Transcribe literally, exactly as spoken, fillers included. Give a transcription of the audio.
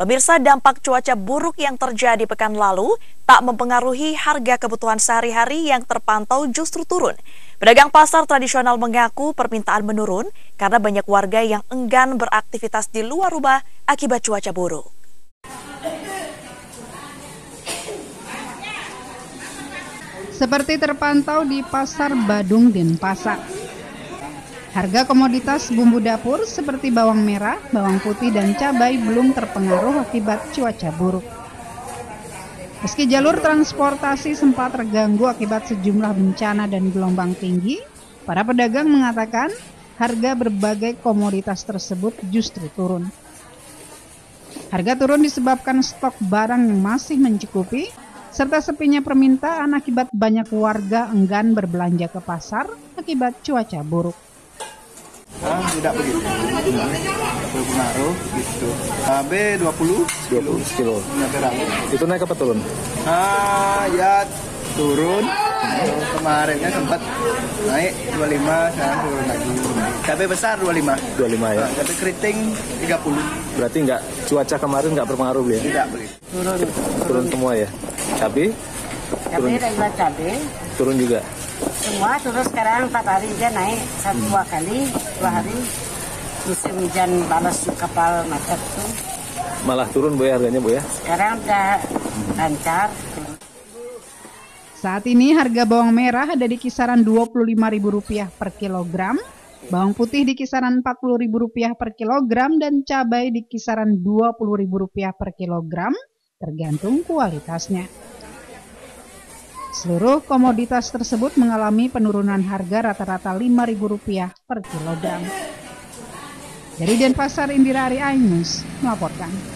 Pemirsa, dampak cuaca buruk yang terjadi pekan lalu tak mempengaruhi harga kebutuhan sehari-hari yang terpantau justru turun. Pedagang pasar tradisional mengaku permintaan menurun karena banyak warga yang enggan beraktivitas di luar rumah akibat cuaca buruk. Seperti terpantau di Pasar Badung Denpasar. Harga komoditas bumbu dapur seperti bawang merah, bawang putih, dan cabai belum terpengaruh akibat cuaca buruk. Meski jalur transportasi sempat terganggu akibat sejumlah bencana dan gelombang tinggi, para pedagang mengatakan harga berbagai komoditas tersebut justru turun. Harga turun disebabkan stok barang yang masih mencukupi, serta sepinya permintaan akibat banyak warga enggan berbelanja ke pasar akibat cuaca buruk. Ah, tidak begitu, berpengaruh gitu. Cabai dua puluh kilo. Itu naik apa turun? Ah, ya turun. Kemarinnya sempat naik dua puluh lima, sekarang turun lagi. Cabai besar dua puluh lima. dua puluh lima ya. Ah, cabai keriting tiga puluh. Berarti nggak cuaca kemarin nggak berpengaruh ya? Tidak begitu. Turun. Turun semua ya. Cabai? Cabai regular cabai. Turun juga. Semua turun sekarang empat hari dia naik satu dua kali dua hari. Musim hujan balas kapal macet tuh. Malah turun Bu ya harganya Bu ya? Sekarang udah lancar. Saat ini harga bawang merah ada di kisaran dua puluh lima ribu rupiah per kilogram, bawang putih di kisaran empat puluh ribu rupiah per kilogram, dan cabai di kisaran dua puluh ribu rupiah per kilogram, tergantung kualitasnya. Seluruh komoditas tersebut mengalami penurunan harga rata-rata lima ribu rupiah per kilogram. Dari Denpasar, Indira Ari Ainus melaporkan.